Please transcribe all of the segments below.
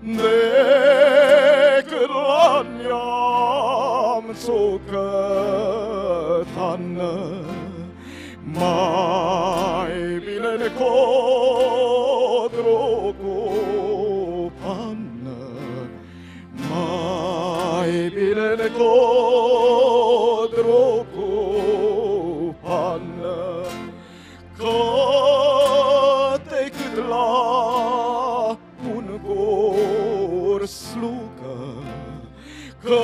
decât la neamțul cătană. Mai bine ne codru cu pană, mai bine ne codru cu pană, că decât la un gur slugă, că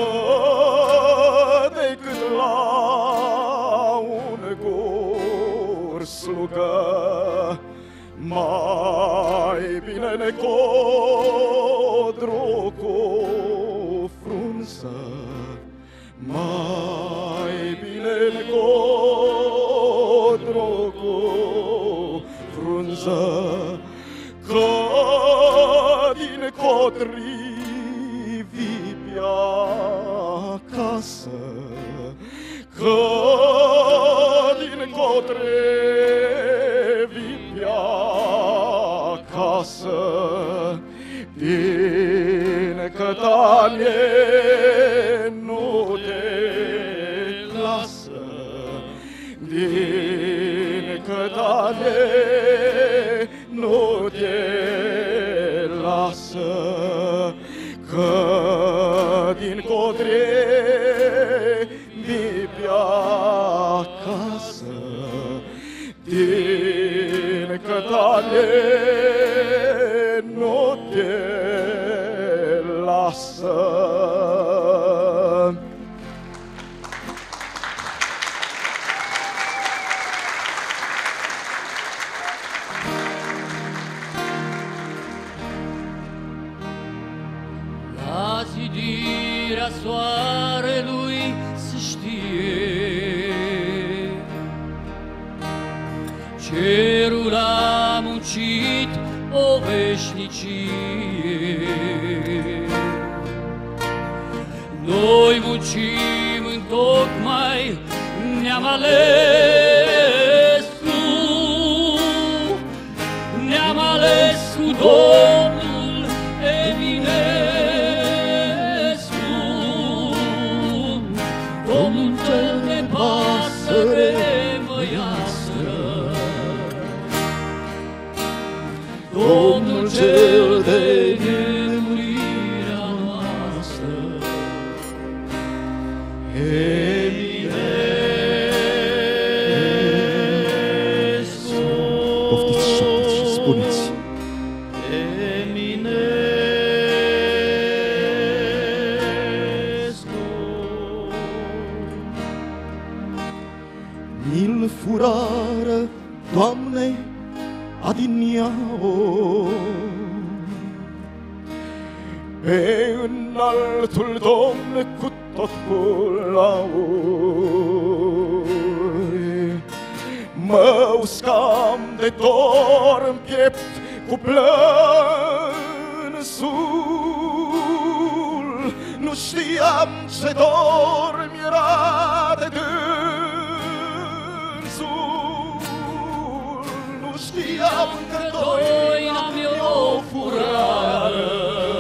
decât la un gur slugă, mai bine ne codru cu frunză, mai bine ne codru cu frunză, că din cotrivi pe acasă, că din cotrivi pe acasă, din cătanie nu te lasă, din cătanie nu te lasă, că din codrevi pe acasă, din cătanie nu te lasă. La zidirea soarelui se știe, cerul a muncit o veșnicie. Noi muncim întocmai, ne-am ales cu Domnul Eminescu. Domnul cel de pasăre măiastră, Domnul cel de nemurirea noastră, Eminescu. Poftiți, șoptiți și spuneți. Ni-l furară, Doamne, adineauri, pe înaltul Domn cu tot cu lauri. Mă uscam de dor în piept cu plânsul, nu știam ce dor mi-era de dânsul, nu știam că doina mi-o furară,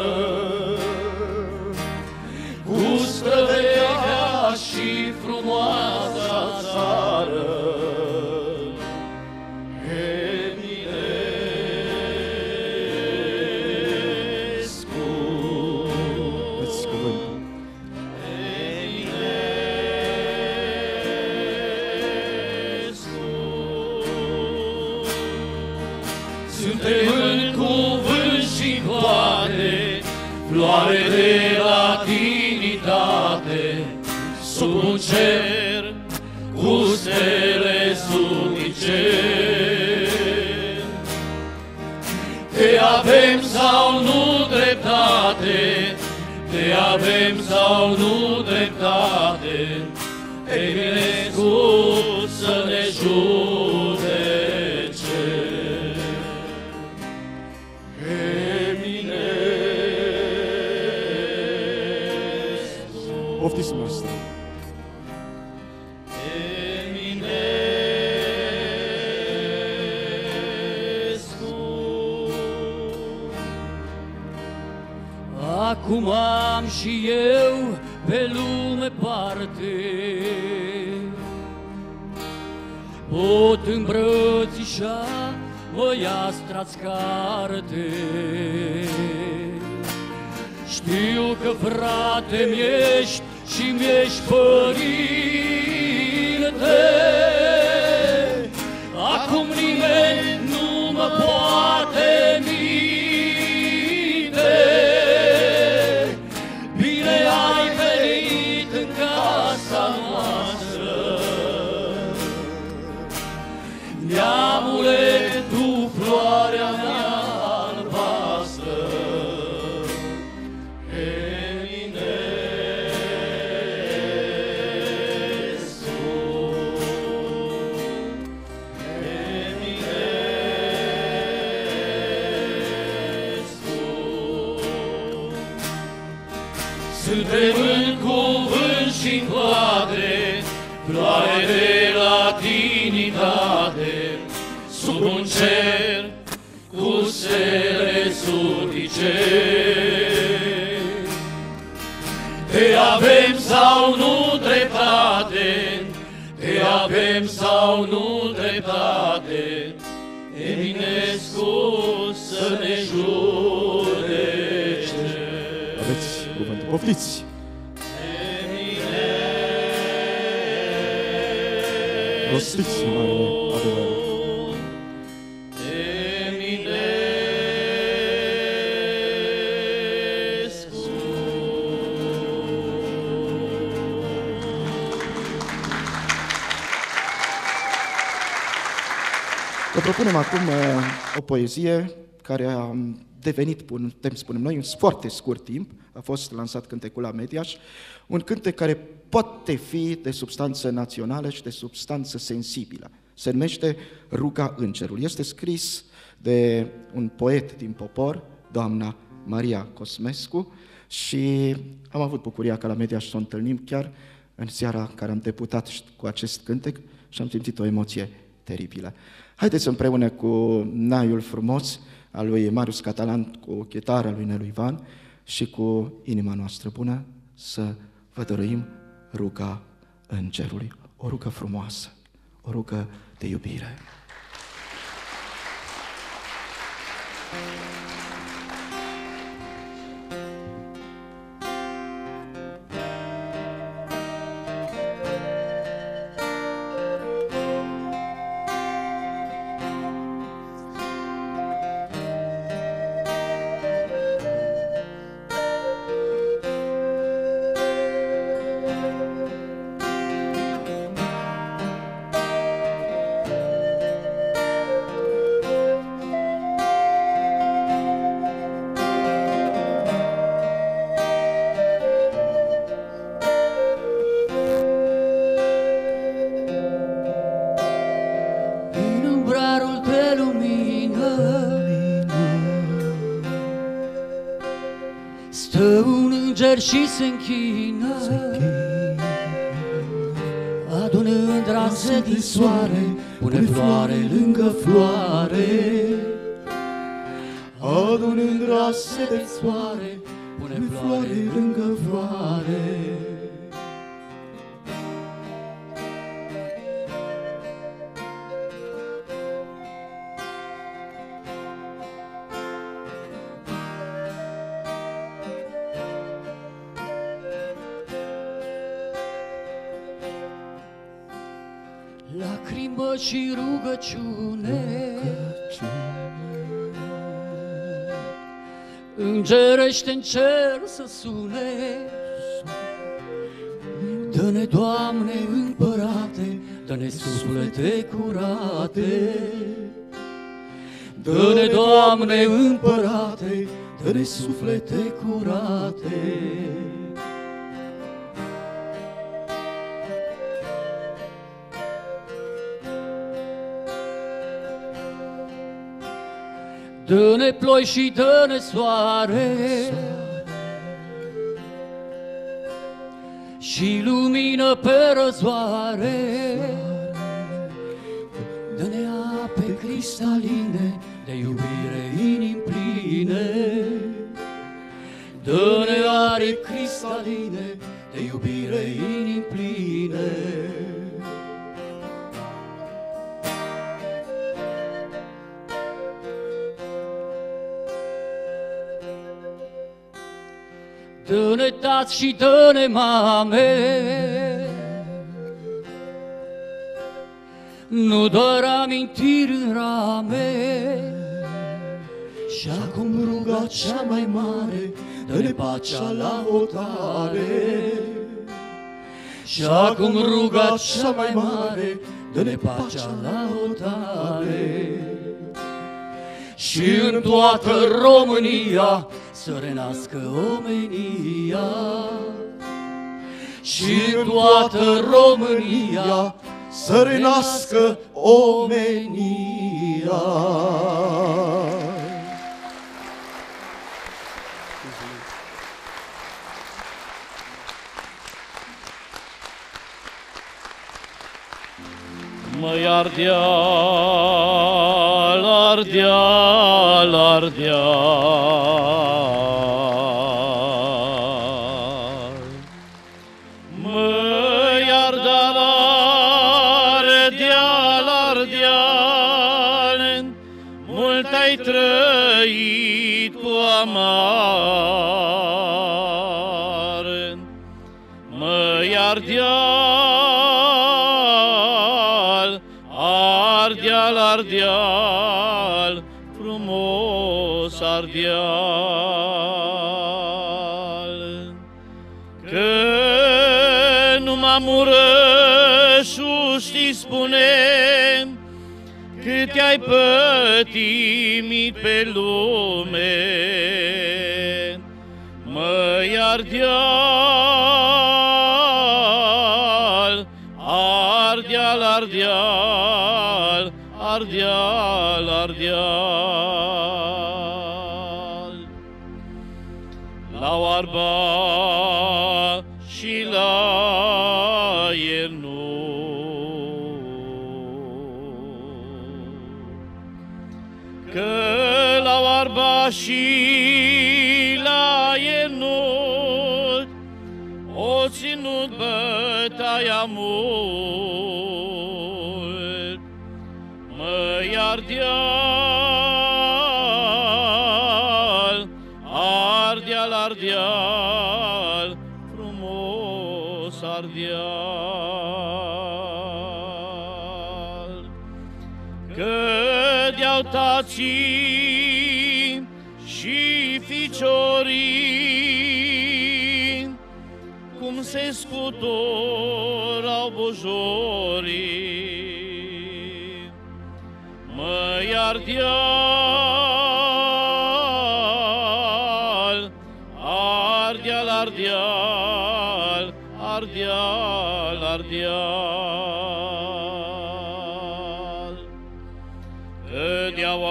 cu străvechea și frumoasa țară. Suntem în cuvânt și toate, floare de latinitate, sub un cer cu stele sunice. Te avem sau nu dreptate, te avem sau nu dreptate, Eminescu să ne judece. Poftiți noastră. acum am și eu pe lume parte. Pot îmbrățișa măiastra-ți carte. Știu că frate mi-ești și mi-ești părinte. Acum nimeni nu mă poate minte. Bine ai venit în casa noastră, neamule, tu floarea mea albastră. Suntem în cuvânt și-n quadre, floare de latinitate, sub un cer cu stele sudice. Te avem sau nu dreptate, te avem sau nu dreptate, Eminescu să ne judece. Aveți cuvântul, poftiți! Rostiți marele adevăr. Vă propunem acum o poezie care a devenit, putem spune noi, în foarte scurt timp, a fost lansat cântecul la Mediaș, un cântec care poate fi de substanță națională și de substanță sensibilă. Se numește Ruga Îngerului. Este scris de un poet din popor, doamna Maria Cosmescu, și am avut bucuria ca la Mediaș să o întâlnim chiar în seara care am debutat cu acest cântec și am simțit o emoție teribilă. Haideți împreună cu Naiul Frumos al lui Marius Catalan, cu chitara lui Nelu Ivan și cu inima noastră bună să vă dăruim ruga Îngerului. O rugă frumoasă, o rugă de iubire. Și se închină, adunând raze din soare, pune floare lângă floare. Adunând raze din soare, pune floare lângă floare. Lacrimă și rugăciune, îngerește-n cer să sune. Dă-ne, Doamne, împărate, dă-ne suflete curate. Dă-ne, Doamne, împărate, dă-ne suflete curate. Dă-ne ploi și dă-ne soare, și lumină pe răzoare. Dă-ne ape cristaline, de iubire inimi pline. Dă-ne mare cristaline, de iubire inimi pline. Dă-ne tați și dă-ne mame, nu doar amintiri în rame. Și acum ruga cea mai mare, dă-ne pacea la hotare. Și acum ruga cea mai mare, dă-ne pacea la hotare. Și în toată România să renască omenia. Și în toată România să renască omenia. Măi Ardeal, Ardeal, Ardeal. Măi Ardeal, Ardeal, Ardeal, mult ai trăit cu amar. Măi Ardeal, Ardeal, Ardeal, frumos Ardeal. Că numai Mureșul știi spune cât ai pătimit pe lume. Măi Ardeal, Ardeal, Ardeal, Ardeal, Ardeal. La Oarba și la Iernut, că la Oarba și la Iernut o ținut bătaia mult. Măi Ardeal, Ardeal, Ardeal, frumos Ardeal. Că de-au tații și ficiorii, cum se scuturau bujorii. Măi Ardeal, Ardeal, Ardeal, Ardeal, Ardeal. Dădeau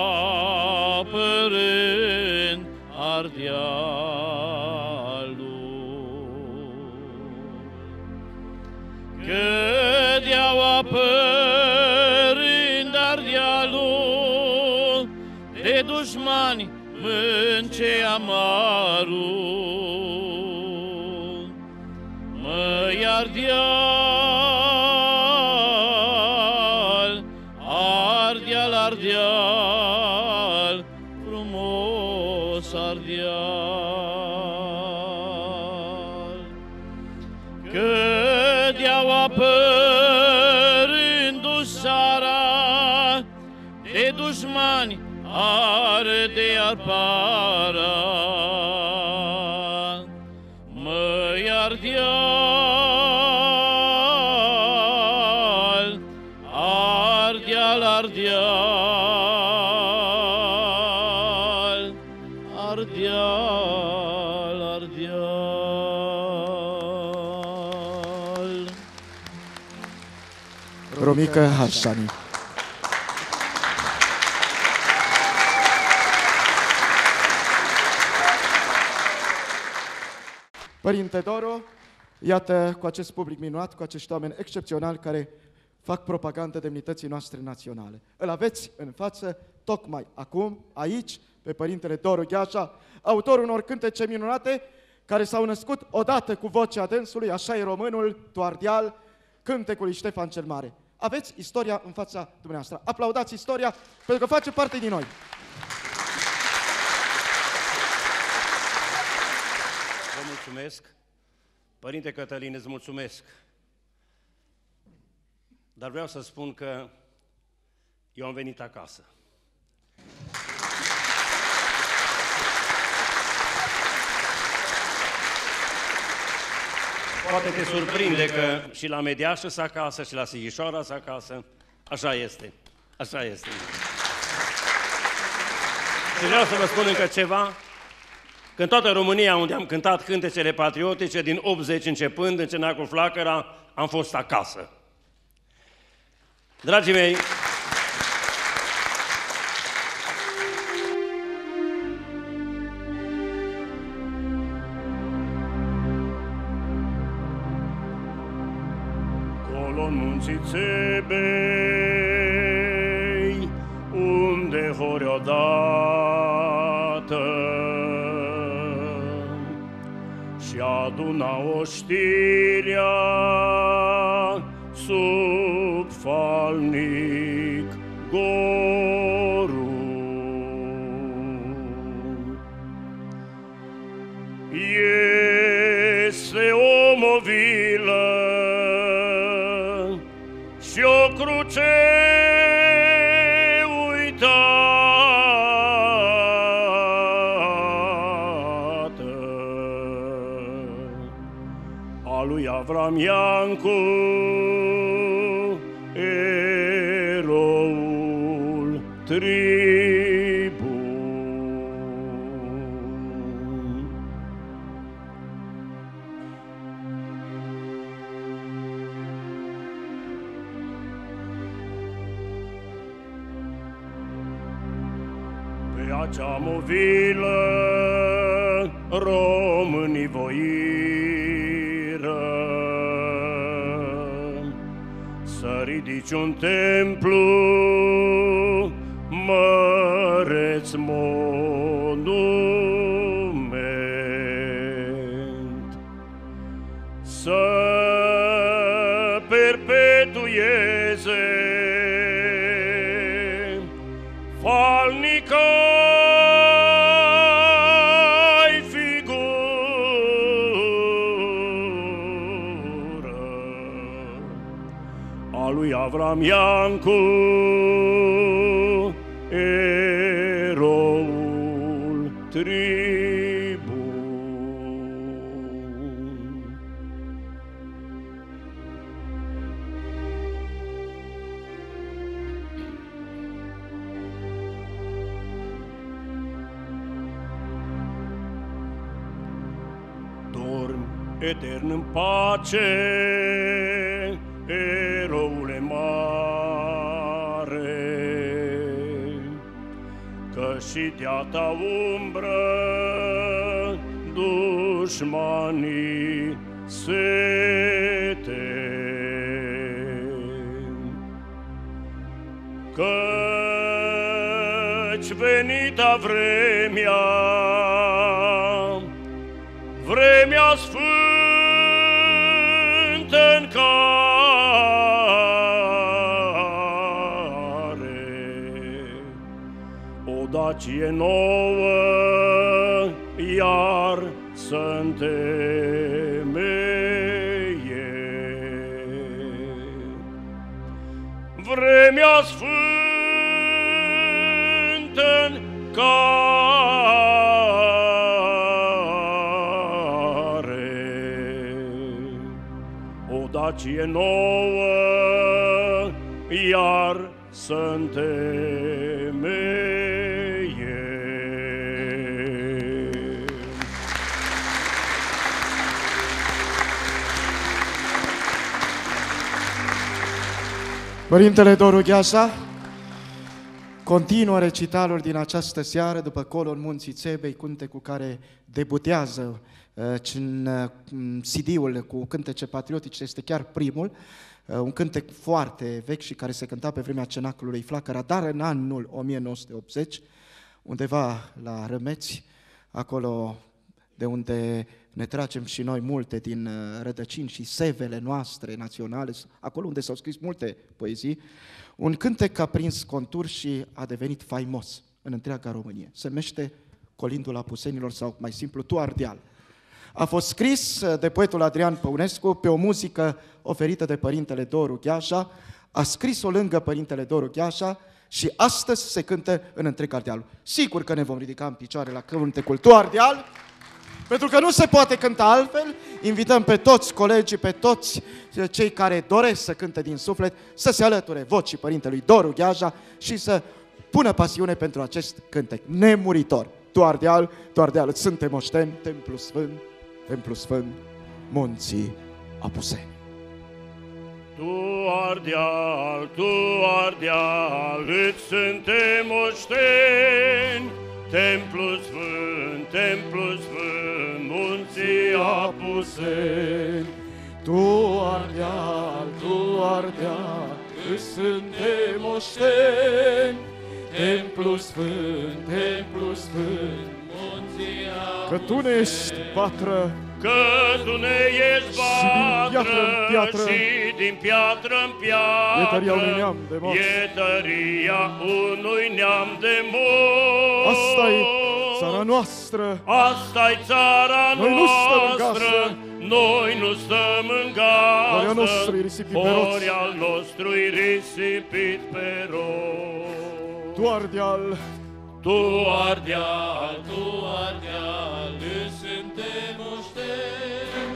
apărând Ardealul, cădeau apărând Ardealul, de dușmani mânce amarul. Măi Ardeal, Ardeal, Ardeal, frumos Ardeal. Cădeau apărându-și țara, de dușmani arde arpara. Măi Ardeal, Ardeal, Ardeal, Ardeal, Ardeal. Romica Harsani. Părinte Doro, iată, cu acest public minunat, cu acești oameni excepționali care fac propagandă demnității noastre naționale. Îl aveți în față, tocmai acum, aici, pe Părintele Doru Gheașa, autorul unor cântece minunate, care s-au născut odată cu vocea dânsului, așa e românul, tu ardeal, cântecului Ștefan cel Mare. Aveți istoria în fața dumneavoastră. Aplaudați istoria, pentru că face parte din noi. Vă mulțumesc. Părinte Cătălin, îți mulțumesc. Dar vreau să spun că eu am venit acasă. Poate te surprinde că și la Mediașă s acasă, și la Sighișoara s acasă. Așa este. Așa este. Și vreau să vă spun încă ceva. Că în toată România, unde am cântat cântecele patriotice, din 80 începând, în Cenacul Flacăra, am fost acasă. Dragii mei, colo-n munții Țebei, unde hori odată, și aduna oștirea sub falnic gorul. Este o movilă și o cruce Avram Iancu, eroul tribun. Pe acea movilă românii voiră să ridici un templu măreț monument, să perpetueze falnica lui Avram Iancu, eroul tribun. Dormi etern în pace, eroule mare, că și de-a ta umbră dușmanii se tem. Căci venita vremea, vremea sfântă în dacie nouă iar să-ntemeie. Vremea sfântă-n care o dacie nouă iar să-ntemeie. Părintele Doru Gheasa continuă recitalul din această seară după Colo-n munții Țebei, cântec cu care debutează în CD-ul cu cântece patriotice, este chiar primul, un cântec foarte vechi și care se cânta pe vremea Cenaclului Flacăra, dar în anul 1980, undeva la Rămeți, acolo de unde ne tragem și noi multe din rădăcini și sevele noastre naționale, acolo unde s-au scris multe poezii, un cântec a prins contur și a devenit faimos în întreaga Românie. Se numește Colindul Apusenilor sau, mai simplu, Tu Ardeal. A fost scris de poetul Adrian Păunescu pe o muzică oferită de părintele Doru Gheașa, a scris-o lângă părintele Doru Gheașa și astăzi se cântă în întreg Ardealul. Sigur că ne vom ridica în picioare la cântecul Tu Ardeal, pentru că nu se poate cânta altfel. Invităm pe toți colegii, pe toți cei care doresc să cânte din suflet, să se alăture vocii părintelui Doru Gheașa și să pună pasiune pentru acest cântec nemuritor. Tu Ardeal, Tu Ardeal, îți suntem moșteni, Templu Sfânt, Munții Apuseni. Tu Ardeal, îți suntem moșteni, Templu Sfânt, Munții Apuseni. Tu Ardeal, îți suntem moșteni, Templu Sfânt, Munții Apuseni. Că Tu ne ești patră, că Tu ne ești patră și din piatră în piatră, e tăria unui neam de moți. E tăria unui neam de moți. Asta-i țara noastră, Asta-i țara Noi nu stăm în noastră, gazdă. noi nu stăm în gazdă, Ori al nostru e risipit pe roți. Ori al nostru e risipit pe roți. Tu Ardeal, Tu Ardeal, îți suntem moșteni,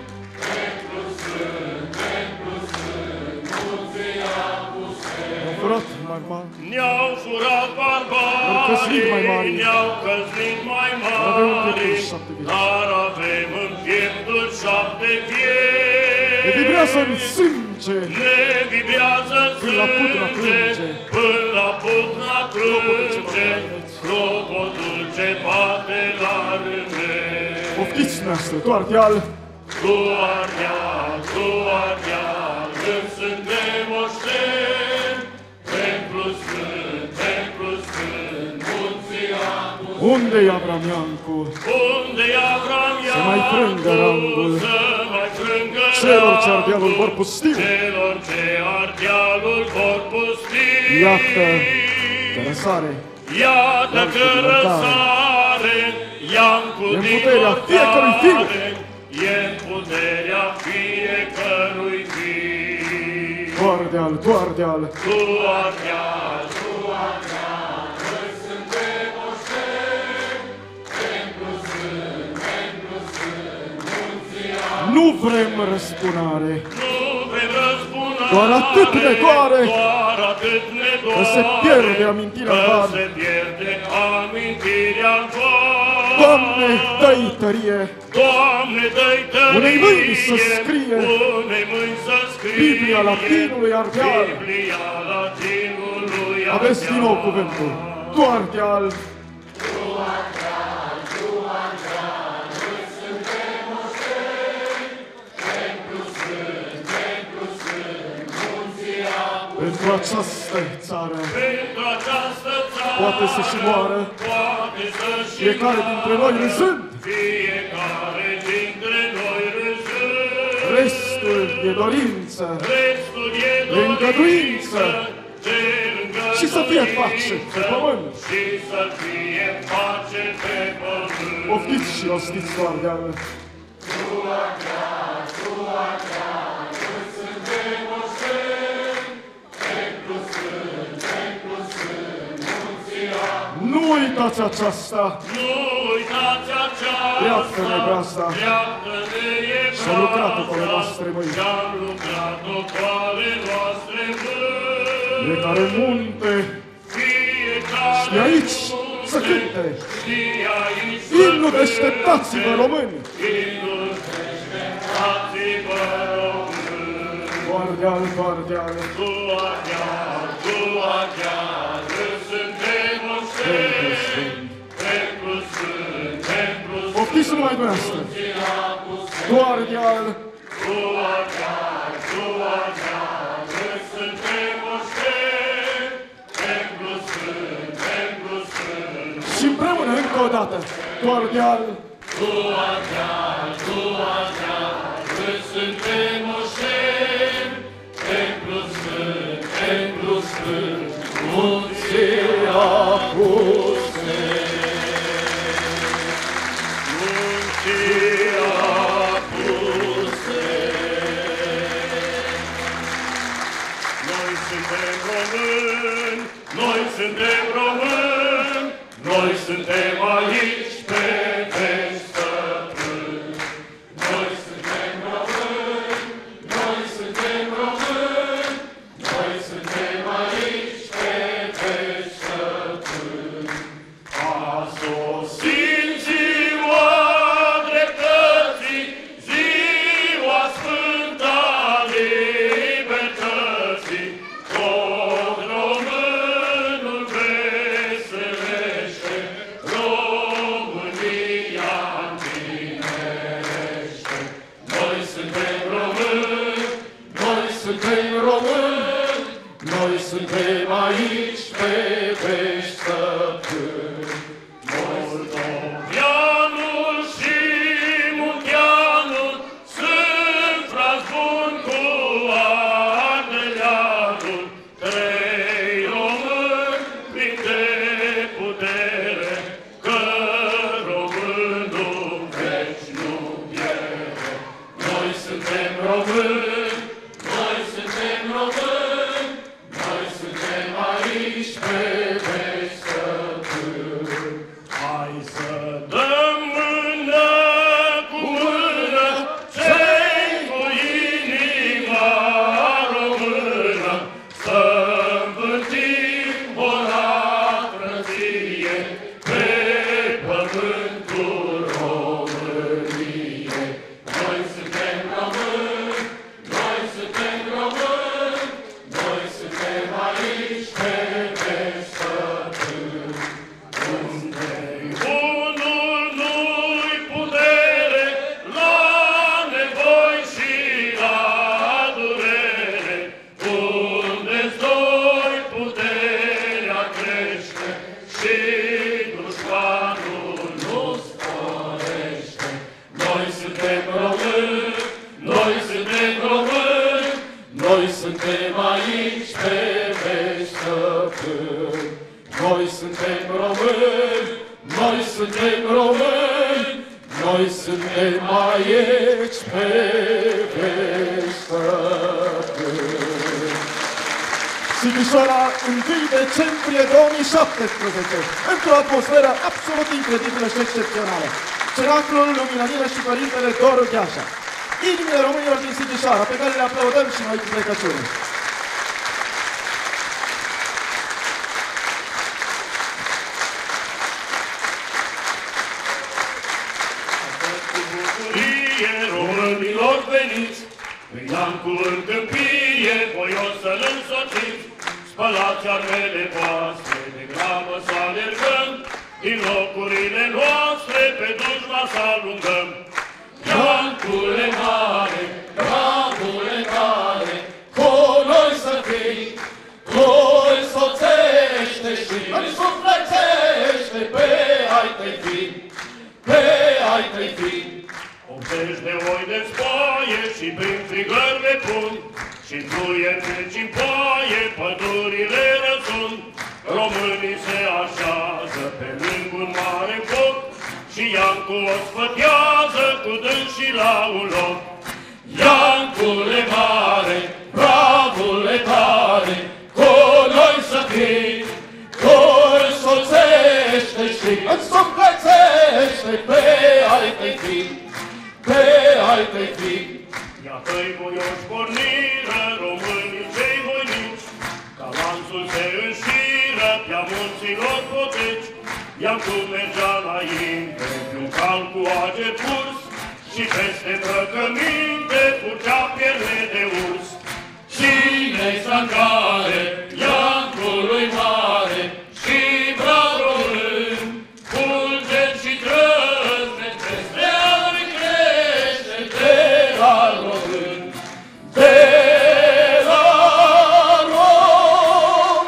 ne-au furat barbarii, ne-au furat Ne-au căsnit mai mari. ne-au căsnit mai Dar avem în mari, pieptul 7 dar avem în pieptul 7 vieți. vieți. Ne vibrează în sânge, Ne vibrează în Până la putna sânge, plânge. până la putna plânge, Clopotul ce bate la râne. clopotul ce bate la râne. Poftiți noastră, Tu Ardeal, Tu Ardeal, îți suntem moșteni, Templu Sfânt, Munții Apuseni. unde-i Avram Iancu? Unde-i Avram Iancu? Să mai frângă rangul Să mai frângă celor ce rangul Ardealul vor pusti. celor ce Ardealul vor pusti. Iată că răsare, Iată Iancu că din răsare, Iancu E-n din puterea fiecărui fiu. ortare, E-n puterea fiecărui fiu. Tu Ardeal, Tu Ardeal, nu vrem răzbunare, nu vrem răzbunare, Doar atât ne doare, doar atât ne doare, că se pierde amintirea în că van. se pierde amintirea în van. Doamne, dă-i tărie, Doamne, dă-i tărie, unei mâini să scrie unei mâini să scrie Biblia latinului Ardeal. Biblia latinului Aveți din nou Ardeal. cuvântul. Tu Ardeal, pentru această țară Pentru această țară poate să și moară poate să și fiecare dintre noi râzând. fiecare dintre noi râzând. Restul e dorință Restul e e îngăduință ce îngăduință și să fie pace pe pământ. Și să fie pace pe pământ. Poftiți și ostiți Tu Ardeal. Nu uitați aceasta, Nu uitați aceasta, Dreaptă-ne brazda, dreaptă-ne e și-a lucrat-o cu ale noastre mâini. Și-am lucrat-o cu ale noastre mâini. Fiecare munte Fiecare și aici să cânte știe aici imnul deșteptați-vă români. Imnul deșteptați-vă români. Tu Ardeal, Tu Ardeal, Tu Ardeal, îți suntem moșteni, Templu Sfânt, poftiți numai dumneavoastră. Tu Ardeal, Tu Ardeal, îți suntem moșteni, Templu Sfânt, și împreună încă o dată. Tu Ardeal, Sighișoara, 1 decembrie 2017, într-o atmosferă absolut incredibilă și excepțională. Ceraclul, Luminările și Părintele Doru Gheașa. Inimile românilor din Sighișoara, pe care le aplaudăm și noi cu plecăciune. Românilor veniți, în Iancul în câmpie, voios să-l însoțiți, spălați armele voastre, de grabă să alergăm, din locurile noastre pe dușma să alungăm. Iancule mare, bravule tare, cu noi să fii, cu însoțește și însuflețește pe ai tăi fi, pe ai tăi fi. Oprești de oi de spoaie și prin frigări le pun, și fluier deci-n poaie, pădurile răsund. Românii se așează pe lângă un mare foc, și Iancu o sfătează cu dânsii la un loc. Iancule mare, bravule tare, cu noi să fii, cu însoțește și însuflețește pe ai tăi fi, pe ai tăi fi. Iată-i voioși porniră, românii cei voinici, ca lanțul se înșiră pe-a munților poteci. Iancu mergea înainte, pe-un cal cu ager curs, și peste îmbrăcăminte furcea piele de urs. Cine-i sancare, Iancului mare, și brav român, fulger și drăzneț, despre al crește de la român, de la român.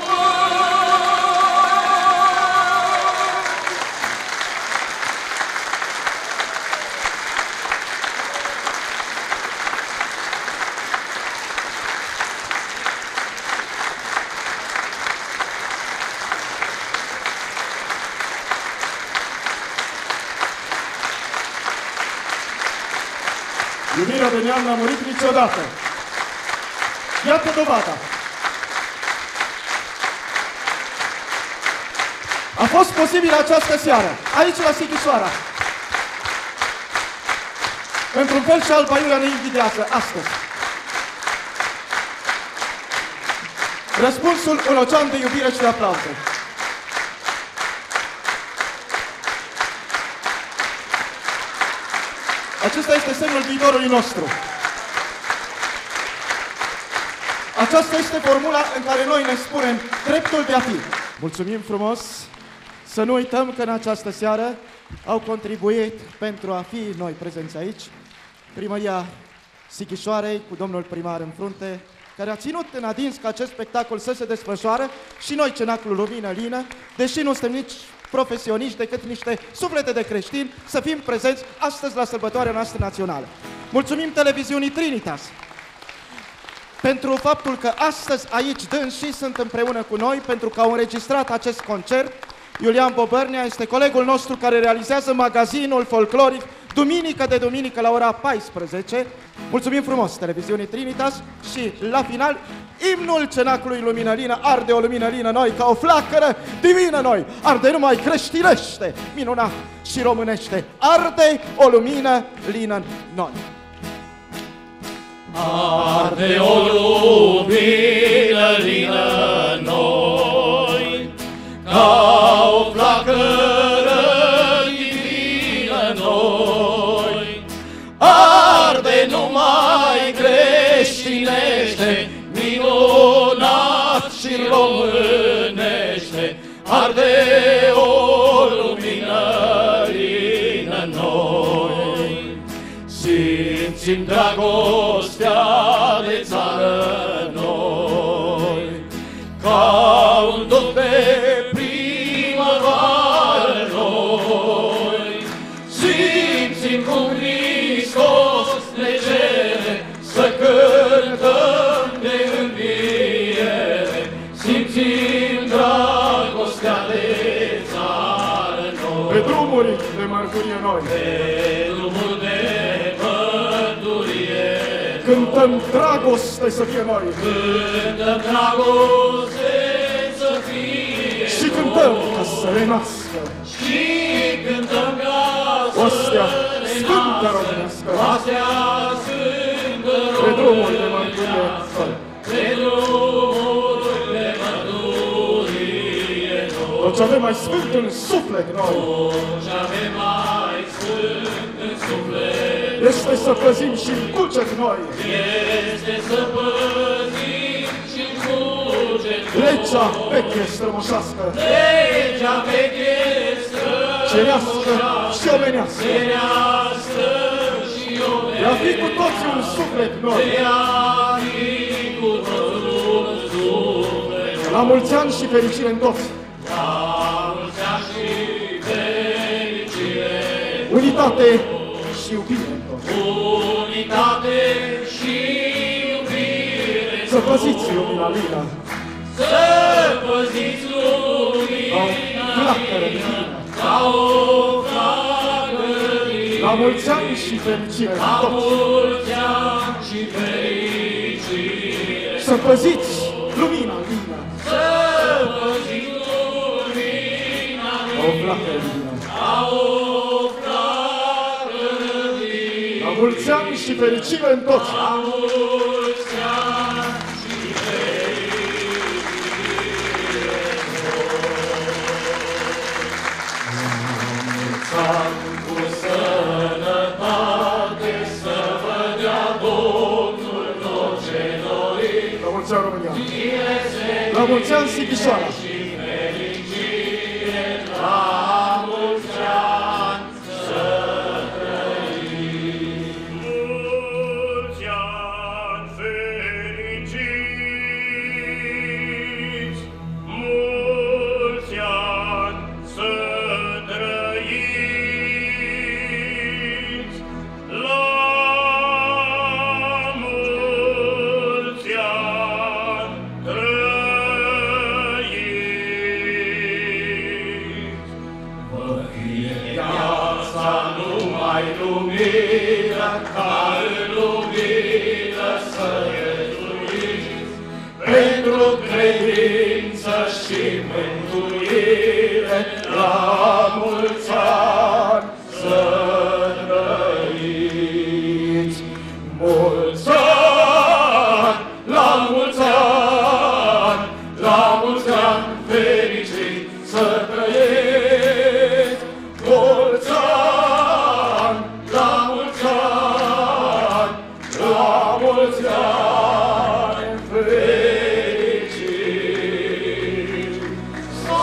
Iubirea de neam n-a murit niciodată. Iată dovada. A fost posibil această seară, aici la Sighișoara. Într-un fel și Alba Iulia ne invidiază astăzi. Răspunsul, un ocean de iubire și de aplauze. Acesta este semnul viitorului nostru. Aceasta este formula în care noi ne spunem dreptul de a fi. Mulțumim frumos! Să nu uităm că în această seară au contribuit pentru a fi noi prezenți aici Primăria Sighișoarei cu domnul primar în frunte, care a ținut în adins ca acest spectacol să se desfășoare, și noi, Cenaclul Lumină Lină, deși nu suntem nici profesioniști, decât niște suflete de creștini, să fim prezenți astăzi la sărbătoarea noastră națională. Mulțumim televiziunii Trinitas pentru faptul că astăzi aici dânsii sunt împreună cu noi, pentru că au înregistrat acest concert. Iulian Bobărnea este colegul nostru care realizează magazinul folcloric duminică de duminică la ora 14. Mulțumim frumos televiziunii Trinitas și la final imnul Cenaclului Lumină Lină, arde o lumină lină noi ca o flacără divină noi, arde numai creștinește, minunat și românește, arde o lumină lină noi. Arde o lumină lină noi, ca o flacără divină noi, arde numai creștinește, minunat și românește, arde o lumină lină noi. Simțim dragostea de țară noi, ca un duc de primăvară noi. Simțim cum Hristos ne cere să cântăm de înviere, simțim dragostea de țară noi. Pe drumuri de mărturie noi, pe drumuri de mărturie cântăm dragoste să fie noi. Cântăm dragoste să fie și cântăm ca să renască. Și cântăm ca să Ostea sfântă românească. Ostea sfântă Pe drumuri de mărturie. Pe drumuri de mărturie noi. Tot ce avem mai sfânt în suflet noi, Tot ce avem mai sfânt în suflet este să păzim și în cuget noi este să păzim și în cuget legea veche strămoșească, legea veche cerească și omenească, cerească și omenească, de a fi cu toții un suflet noi. de a fi cu toții un suflet noi. La mulți ani și fericire în toți. La mulți ani și fericire, Unitate și iubire în toți. unitate și iubire, Să păziți lumina lină, să păziți lumina o flacără divină. ca o flacără divină. La mulți ani și fericire în La toți. mulți ani și fericire, Să păziți lumina lină, să păziți lumina o flacără divină. ca o flacără divină. La mulți ani și fericire în toți. La mulți ani și cu sănătate să vă dea Domnul tot ce doriți. La mulți ani România. La mulți ani Sighișoara. La mulți ani să trăiți. Mulți ani fericiți, mulți ani să trăiți, la mulți ani trăiți. iubirea ca în lumină să viețuiți, pentru credință și mântuire, la mulți ani să trăiți. Mulți ani, la mulți ani, la mulți ani fericiți să trăiți. Mulți ani, la mulți ani, la mulți ani fericiți să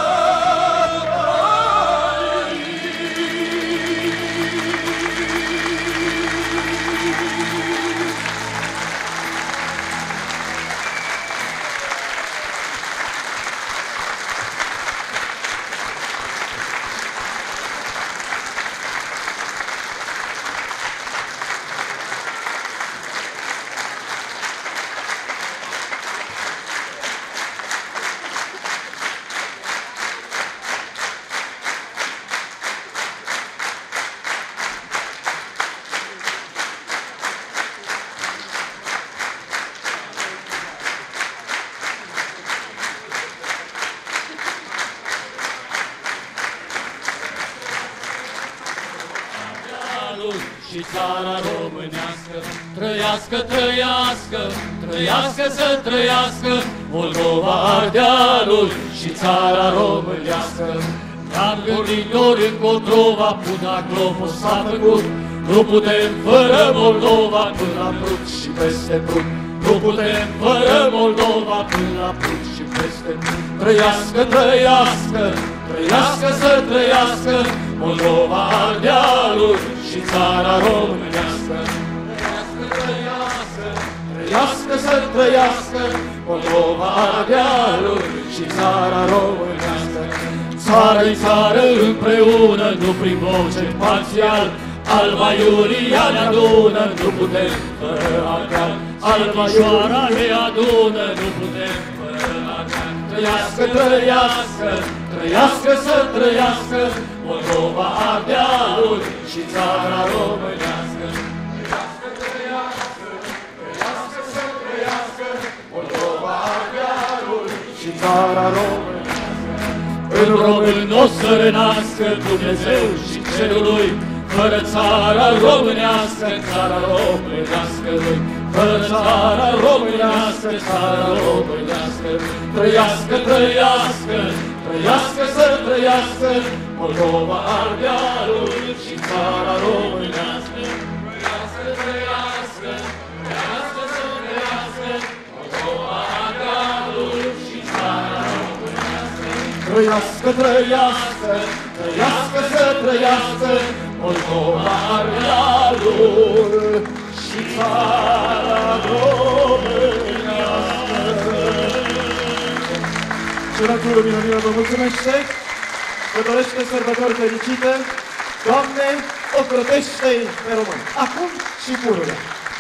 și țara românească, trăiască, trăiască, trăiască să trăiască, Moldova, Ardealul și țara românească. Ne-am gândit ori încotro va puna globul s-a făcut, nu putem fără Moldova până la Prut și peste Prut. Nu putem fără Moldova până la Prut și peste Prut. Trăiască, trăiască, trăiască să trăiască, Moldova, Ardealul și țara românească. Trăiască, trăiască, trăiască să trăiască, Moldova, Ardealul și țara românească. Țară-i țară împreună, nu prin voce parțial, Alba Iulia ne adună, nu putem fără Ardeal. Alba Ioara ne adună, nu putem fără Ardeal. Trăiască, trăiască, trăiască să trăiască, Moldova, Ardealul și țara românească. Trăiască, trăiască, trăiască să trăiască, Moldova, Ardealul și țara românească. În român o să renască Dumnezeu și cerul lui, fără țara românească, țara românească lui. Fără țara românească, țara românească. Trăiască, trăiască, trăiască să trăiască, Moldova, Ardealul și țara românească. Trăiască, trăiască, trăiască să trăiască, Moldova, Ardealul și țara românească. Trăiască, trăiască, trăiască să trăiască, Moldova, Ardealul și țara românească. Cenatul Minunilor vă mulțumește, vă dorește sărbători fericite. Doamne, ocrotește-i pe români, acum și pururea.